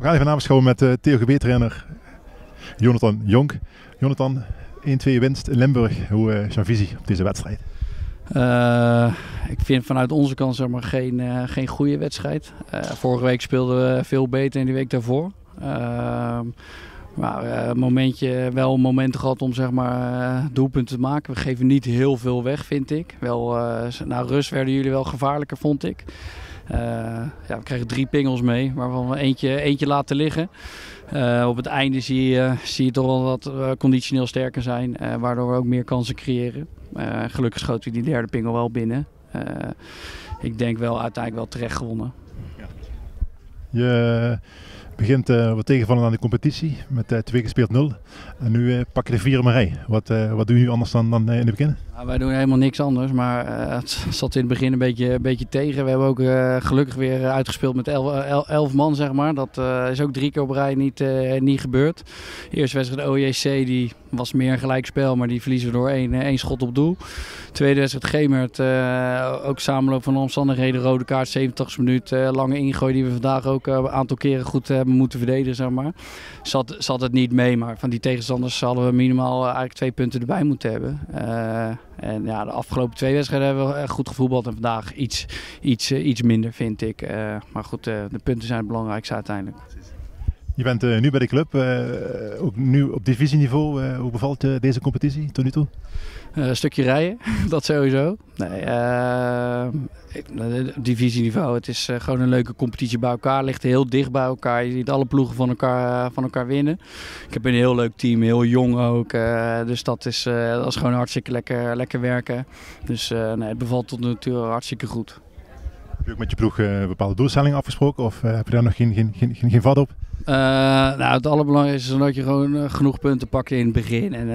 gaan even nabeschouwen met TOGB-trainer Jonathan Jonk. Jonathan, 1-2 winst in Limburg. Hoe is jouw visie op deze wedstrijd? Ik vind vanuit onze kant zeg maar, geen goede wedstrijd. Vorige week speelden we veel beter en die week daarvoor. Wel momenten gehad om zeg maar, doelpunten te maken. We geven niet heel veel weg, vind ik. Na rust werden jullie wel gevaarlijker, vond ik. We kregen 3 pingels mee, waarvan we eentje laten liggen. Op het einde zie je toch wel dat we conditioneel sterker zijn, waardoor we ook meer kansen creëren. Gelukkig schoten we die derde pingel wel binnen. Ik denk wel uiteindelijk wel terecht gewonnen. Je begint wat tegenvallen aan de competitie met 2 gespeeld 0. En nu pak je de 4 op een rij. Wat doe je nu anders dan in het begin? Nou, wij doen helemaal niks anders, maar het zat in het begin een beetje tegen. We hebben ook gelukkig weer uitgespeeld met 11 man, zeg maar. Dat is ook 3 keer op rij niet gebeurd. De eerste wedstrijd de OJC die was meer een gelijkspel, maar die verliezen we door 1 schot op doel. Tweede wedstrijd Gemert, ook samenloop van omstandigheden, rode kaart, 70 minuut, lange ingooi die we vandaag ook een aantal keren goed hebben moeten verdedigen, zeg maar. Zat het niet mee, maar van die tegenstanders hadden we minimaal eigenlijk 2 punten erbij moeten hebben. En ja, de afgelopen 2 wedstrijden hebben we goed gevoetbald en vandaag iets minder, vind ik. Maar goed, de punten zijn het belangrijkste uiteindelijk. Je bent nu bij de club, ook nu op divisieniveau. Hoe bevalt deze competitie tot nu toe? Een stukje rijden, dat sowieso. Nee, divisieniveau, het is gewoon een leuke competitie bij elkaar. Ligt heel dicht bij elkaar. Je ziet alle ploegen van elkaar winnen. Ik heb een heel leuk team, heel jong ook. Dus dat is gewoon hartstikke lekker werken. Dus het bevalt tot nu toe hartstikke goed. Heb je ook met je ploeg bepaalde doelstellingen afgesproken of heb je daar nog geen vat op? Het allerbelangrijkste is dat je gewoon genoeg punten pakt in het begin. En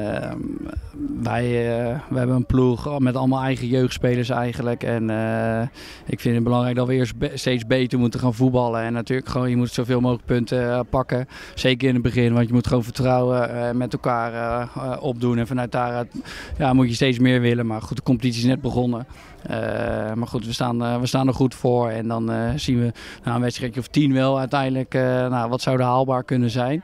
wij hebben een ploeg met allemaal eigen jeugdspelers eigenlijk. En ik vind het belangrijk dat we eerst steeds beter moeten gaan voetballen. En natuurlijk gewoon, je moet zoveel mogelijk punten pakken. Zeker in het begin, want je moet gewoon vertrouwen met elkaar opdoen. En vanuit daaruit moet je steeds meer willen. Maar goed, de competitie is net begonnen. Maar goed, we staan er goed voor. En dan zien we een wedstrijdje of 10 wel uiteindelijk. Wat zou er haalbaar kunnen zijn?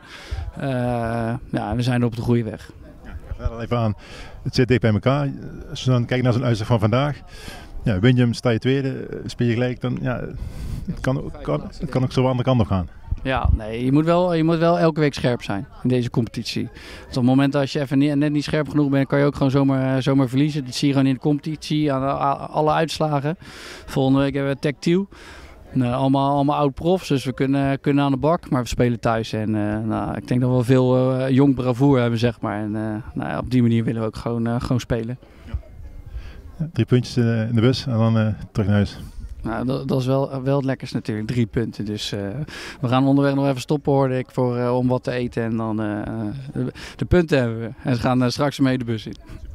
We zijn op de goede weg. Ja, even aan. Het zit dicht bij elkaar. Als je dan kijkt naar zo'n uitslag van vandaag. Ja, win je hem, sta je tweede, speel je gelijk. Dan, het kan ook zo aan de kant op gaan. Ja, nee, je moet wel elke week scherp zijn in deze competitie. Dus op het moment dat je even net niet scherp genoeg bent, kan je ook gewoon zomaar verliezen. Dat zie je gewoon in de competitie aan alle uitslagen. Volgende week hebben we Tactiel. Allemaal oud-profs, dus we kunnen aan de bak, maar we spelen thuis. En ik denk dat we veel jong bravoer hebben, zeg maar. En op die manier willen we ook gewoon spelen. Ja, 3 puntjes in de bus en dan terug naar huis. Nou, dat is wel het lekkerste natuurlijk, 3 punten. Dus we gaan onderweg nog even stoppen, hoorde ik, om wat te eten. En dan de punten hebben we. En ze gaan straks mee de bus in.